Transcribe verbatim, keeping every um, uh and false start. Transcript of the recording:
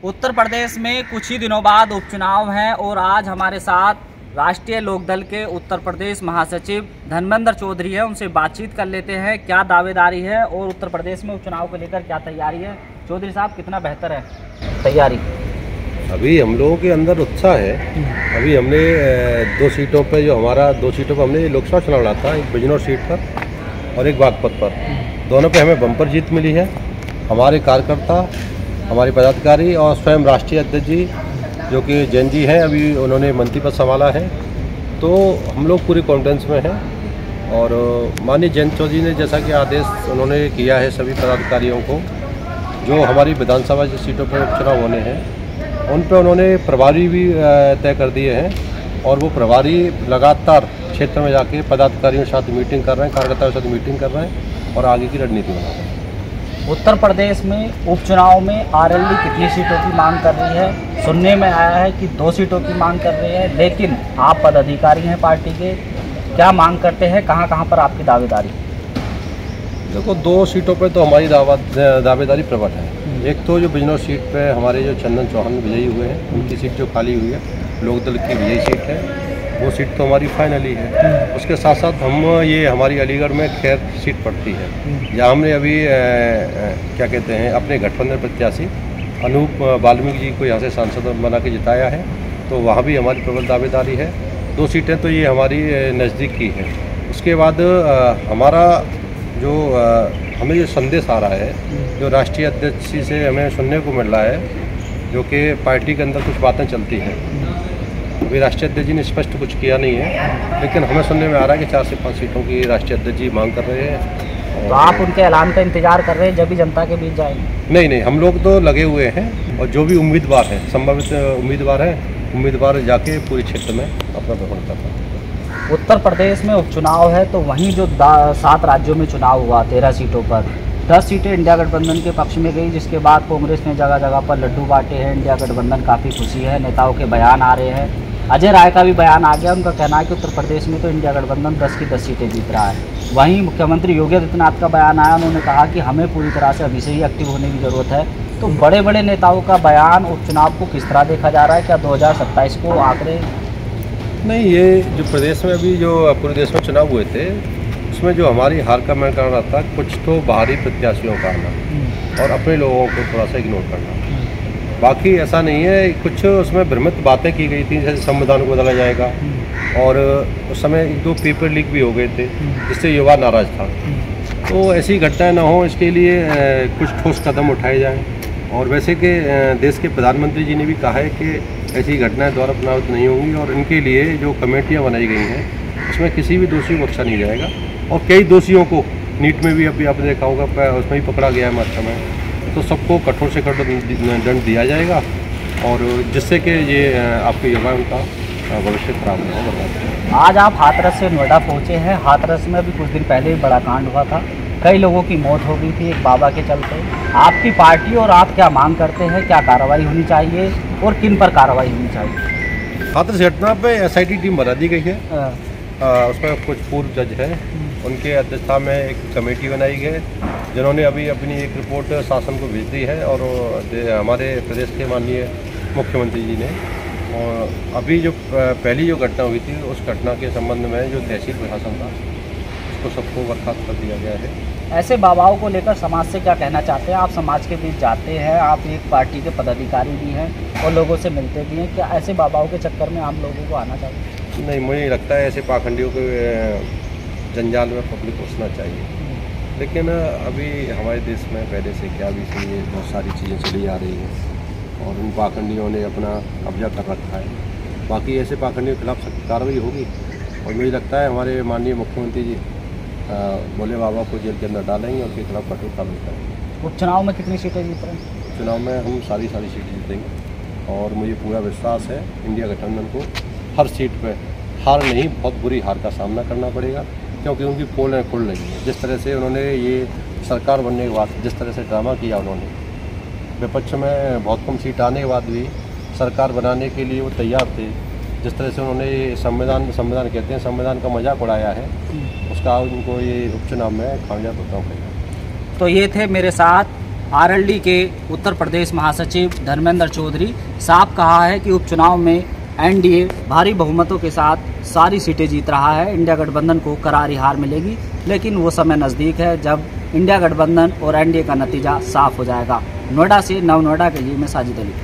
उत्तर प्रदेश में कुछ ही दिनों बाद उपचुनाव हैं और आज हमारे साथ राष्ट्रीय लोकदल के उत्तर प्रदेश महासचिव धर्मेंद्र चौधरी है। उनसे बातचीत कर लेते हैं, क्या दावेदारी है और उत्तर प्रदेश में उपचुनाव को लेकर क्या तैयारी है। चौधरी साहब, कितना बेहतर है तैयारी? अभी हम लोगों के अंदर उत्साह है। अभी हमने दो सीटों पे जो हमारा दो सीटों पर हमने लोकसभा चुनाव लड़ा था, एक बिजनौर सीट पर और एक बागपत पर। दोनों पे हमें बम्पर जीत मिली है। हमारे कार्यकर्ता, हमारे पदाधिकारी और स्वयं राष्ट्रीय अध्यक्ष जी जो कि जैन जी हैं, अभी उन्होंने मंत्री पद संभाला है, तो हम लोग पूरे कॉन्फिडेंस में हैं। और माननीय जयंत चौधरी ने जैसा कि आदेश उन्होंने किया है सभी पदाधिकारियों को, जो हमारी विधानसभा सीटों पर उपचुनाव होने हैं उन पर उन्होंने प्रभारी भी तय कर दिए हैं। और वो प्रभारी लगातार क्षेत्र में जाके पदाधिकारियों के साथ मीटिंग कर रहे हैं, कार्यकर्ताओं के साथ मीटिंग कर रहे हैं और आगे की रणनीति बना रहे हैं। उत्तर प्रदेश में उपचुनाव में आरएलडी कितनी सीटों की मांग कर रही है? सुनने में आया है कि दो सीटों की मांग कर रही है, लेकिन आप पदाधिकारी हैं पार्टी के, क्या मांग करते हैं, कहां कहां पर आपकी दावेदारी? देखो, दो सीटों पे तो हमारी दावा दावेदारी प्रबल है। एक तो जो बिजनौर सीट पे हमारे जो चंदन चौहान विजयी हुए हैं, उनकी सीट जो खाली हुई है, लोकदल की विजयी सीट है, वो सीट तो हमारी फाइनली है। उसके साथ साथ हम ये हमारी अलीगढ़ में खैर सीट पड़ती है, जहाँ हमने अभी आ, आ, क्या कहते हैं अपने गठबंधन प्रत्याशी अनूप वाल्मीकि जी को यहाँ से सांसद बना के जिताया है, तो वहाँ भी हमारी प्रबल दावेदारी है। दो सीटें तो ये हमारी नज़दीक की है। उसके बाद आ, हमारा जो आ, हमें जो संदेश आ रहा है, जो राष्ट्रीय अध्यक्ष जी से हमें सुनने को मिल रहा है, जो कि पार्टी के अंदर कुछ बातें चलती हैं। अभी राष्ट्रीय अध्यक्ष जी ने स्पष्ट कुछ किया नहीं है, लेकिन हमें सुनने में आ रहा है कि चार से पाँच सीटों की राष्ट्रीय अध्यक्ष जी मांग कर रहे हैं। तो आप उनके ऐलान का इंतजार कर रहे हैं जब भी जनता के बीच जाएंगे? नहीं नहीं, हम लोग तो लगे हुए हैं और जो भी उम्मीदवार हैं, संभावित उम्मीदवार हैं, उम्मीदवार जाके पूरे क्षेत्र में अपना भ्रमण करता है। उत्तर प्रदेश में उपचुनाव है तो वहीं जो सात राज्यों में चुनाव हुआ, तेरह सीटों पर दस सीटें इंडिया गठबंधन के पक्ष में गई, जिसके बाद कांग्रेस ने जगह जगह पर लड्डू बांटे हैं। इंडिया गठबंधन काफ़ी खुशी है, नेताओं के बयान आ रहे हैं। अजय राय का भी बयान आ गया, उनका कहना है कि उत्तर प्रदेश में तो इंडिया गठबंधन दस की दस सीटें जीत रहा है। वहीं मुख्यमंत्री योगी आदित्यनाथ का बयान आया, उन्होंने कहा कि हमें पूरी तरह से अभी से ही एक्टिव होने की ज़रूरत है। तो बड़े बड़े नेताओं का बयान उपचुनाव को किस तरह देखा जा रहा है? क्या दो हज़ार सत्ताईस को आंकड़े? नहीं, ये जो प्रदेश में अभी जो पूरे देश में चुनाव हुए थे, उसमें जो हमारी हार का मैं कारण था कुछ तो बाहरी प्रत्याशियों का आना और अपने लोगों को थोड़ा सा इग्नोर करना। बाकी ऐसा नहीं है। कुछ उसमें भ्रमित बातें की गई थी, जैसे संविधान को बदला जाएगा, और उस समय एक दो पेपर लीक भी हो गए थे, जिससे युवा नाराज था। तो ऐसी घटनाएं ना हो, इसके लिए कुछ ठोस कदम उठाए जाएं। और वैसे कि देश के प्रधानमंत्री जी ने भी कहा है कि ऐसी घटनाएं दोबारा पुनरावृत्त नहीं होंगी, और इनके लिए जो कमेटियां बनाई गई हैं उसमें किसी भी दोषी को बख्शा नहीं जाएगा। और कई दोषियों को नीट में भी अभी आपने देखा होगा, उसमें भी पकड़ा गया है मात्रा में, तो सबको कठोर से कठोर दंड दिया जाएगा, और जिससे कि ये आपके युवा उनका भविष्य खराब नहीं होगा। आज आप हाथरस से नोएडा पहुंचे हैं। हाथरस में अभी कुछ दिन पहले ही बड़ा कांड हुआ था, कई लोगों की मौत हो गई थी एक बाबा के चलते। आपकी पार्टी और आप क्या मांग करते हैं, क्या कार्रवाई होनी चाहिए और किन पर कार्रवाई होनी चाहिए? हाथरस घटना पे एस आई टी टीम बना दी गई है। उसमें कुछ पूर्व जज हैं, उनके अध्यक्षता में एक कमेटी बनाई गई, जिन्होंने अभी अपनी एक रिपोर्ट शासन को भेज दी है, और हमारे प्रदेश के माननीय मुख्यमंत्री जी ने। और अभी जो पहली जो घटना हुई थी, उस घटना के संबंध में जो तहसील प्रशासन था, उसको सबको बर्खास्त कर दिया गया है। ऐसे बाबाओं को लेकर समाज से क्या कहना चाहते हैं? आप समाज के बीच जाते हैं, आप एक पार्टी के पदाधिकारी भी हैं और लोगों से मिलते भी हैं, क्या ऐसे बाबाओं के चक्कर में आम लोगों को आना चाहिए? नहीं, मुझे लगता है ऐसे पाखंडियों के जंजाल में पब्लिक घुसना चाहिए। लेकिन अभी हमारे देश में पहले से क्या भी से ये बहुत सारी चीज़ें चली आ रही हैं, और उन पाखंडियों ने अपना कब्जा कर रखा है। बाकी ऐसे पाखंडियों के खिलाफ सख्त कार्रवाई होगी, और मुझे लगता है हमारे माननीय मुख्यमंत्री जी भोले बाबा को जेल के अंदर डालेंगे और उनके खिलाफ कठोर कार्रवाई करेंगे। उपचुनाव में कितनी सीटें जीत रहे हैं? उपचुनाव में हम सारी सारी सीटें जीतेंगे, और मुझे पूरा विश्वास है इंडिया गठबंधन को हर सीट पर हार नहीं, बहुत बुरी हार का सामना करना पड़ेगा, क्योंकि उनकी पोलें खुल रही हैं। जिस तरह से उन्होंने ये सरकार बनने के बाद जिस तरह से ड्रामा किया, उन्होंने विपक्ष में बहुत कम सीट आने के बाद भी सरकार बनाने के लिए वो तैयार थे। जिस तरह से उन्होंने संविधान संविधान कहते हैं संविधान का मजाक उड़ाया है, उसका उनको ये उपचुनाव में खामियाजा भुगतना पड़ेगा। तो ये थे मेरे साथ आरएलडी के उत्तर प्रदेश महासचिव धर्मेंद्र चौधरी साफ कहा है कि उपचुनाव में एनडीए भारी बहुमतों के साथ सारी सीटें जीत रहा है। इंडिया गठबंधन को करारी हार मिलेगी, लेकिन वो समय नज़दीक है जब इंडिया गठबंधन और एनडीए का नतीजा साफ हो जाएगा। नोएडा से नव नोएडा के लिए मैं साजिद अली।